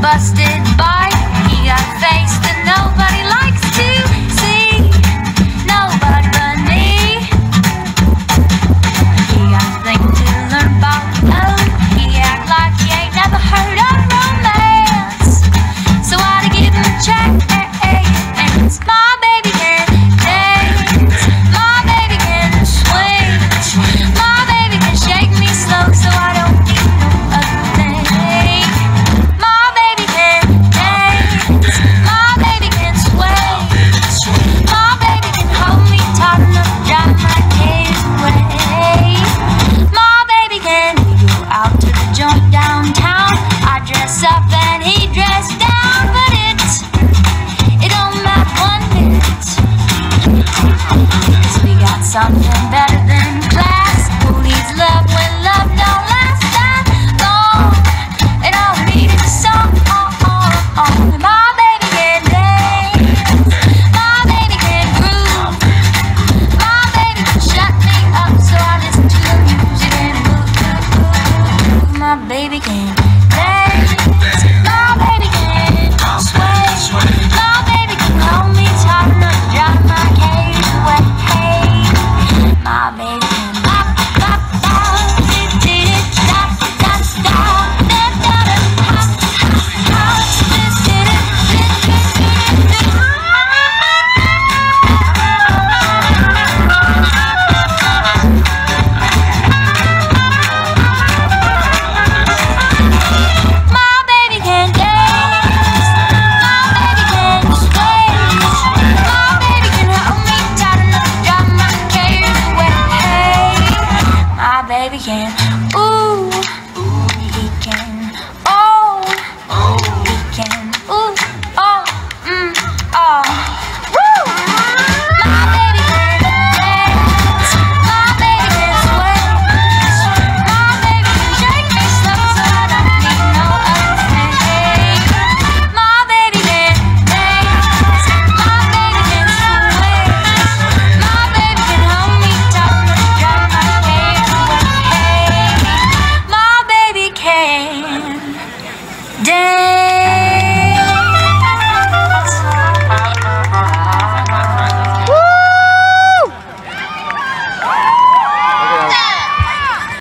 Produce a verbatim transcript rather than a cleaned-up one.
busted bike. He got a face that nobody likes to see. Nobody but me. He got a thing to learn about love. He act like he ain't never heard of romance. So I had to give him a check. My baby can dance. My baby can swing. My baby can shake me slow, so I don't need no other thing. My baby can dance. My baby can swing. My baby can hold me tight enough to drive my cares away. My baby can. We go out to the joint downtown. I dress up and he dress down, but it it don't matter one bit, 'cause we got something